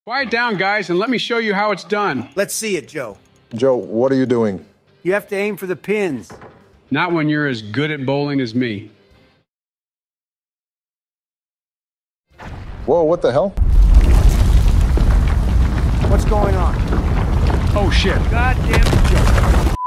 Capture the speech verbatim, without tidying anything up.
Quiet down, guys, and let me show you how it's done. Let's see it, Joe. Joe, what are you doing? You have to aim for the pins. Not when you're as good at bowling as me. Whoa, what the hell? What's going on? Oh, shit. God damn it, Joe.